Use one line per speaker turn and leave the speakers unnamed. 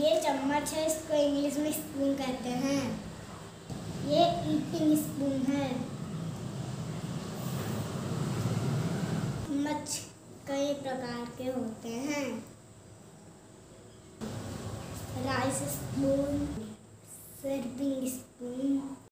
ये चम्मच है, इसको इंग्लिश में स्पून कहते हैं। ये ईटिंग स्पून है। चम्मच कई प्रकार के होते हैं। Rice spoon, serving spoon,